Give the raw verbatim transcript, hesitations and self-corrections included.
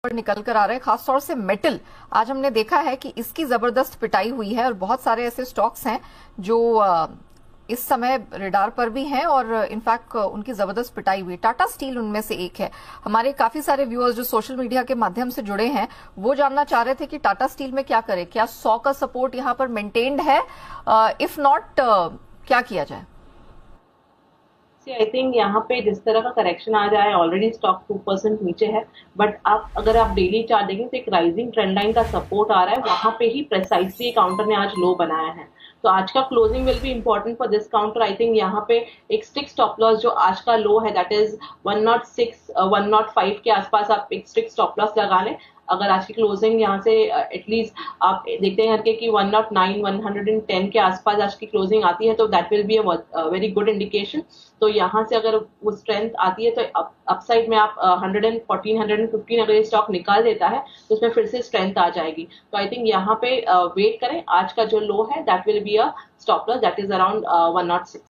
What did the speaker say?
निकल कर आ रहे हैं, खासतौर से मेटल। आज हमने देखा है कि इसकी जबरदस्त पिटाई हुई है और बहुत सारे ऐसे स्टॉक्स हैं जो इस समय रेडार पर भी हैं और इनफैक्ट उनकी जबरदस्त पिटाई हुई। टाटा स्टील उनमें से एक है। हमारे काफी सारे व्यूअर्स जो सोशल मीडिया के माध्यम से जुड़े हैं वो जानना चाह रहे थे कि टाटा स्टील में क्या करें, क्या सौ का सपोर्ट यहां पर मेंटेन्ड है, इफ नॉट क्या किया जाए? आई थिंक यहाँ पे जिस तरह का करेक्शन आ जाए, ऑलरेडी स्टॉक टू परसेंट नीचे है, बट आप अगर आप डेली चार्ट देखेंगे तो एक राइजिंग ट्रेंड लाइन का सपोर्ट आ रहा है, वहां पे ही प्रेसाइसली काउंटर ने आज लो बनाया है। तो आज का closing will be important for this counter. I think यहाँ पे एक स्ट्रिक्ट स्टॉप लॉस जो आज का लो है that is one O six one O five के आसपास आप एक स्ट्रिक्ट स्टॉप लॉस लगा लें। अगर आज की क्लोजिंग यहाँ से एटलीस्ट uh, आप देखते हैं कि one O nine one O ten के आसपास आज की क्लोजिंग आती है तो that will be a very good indication. तो यहाँ से अगर वो स्ट्रेंथ आती है तो अपसाइड में आप वन फोर्टीन वन फिफ्टीन अगर ये स्टॉक निकाल देता है तो उसमें फिर से स्ट्रेंथ आ जाएगी। तो आई थिंक यहाँ पे वेट uh, करें। आज का जो लो है that will be a stop loss that is around one O six.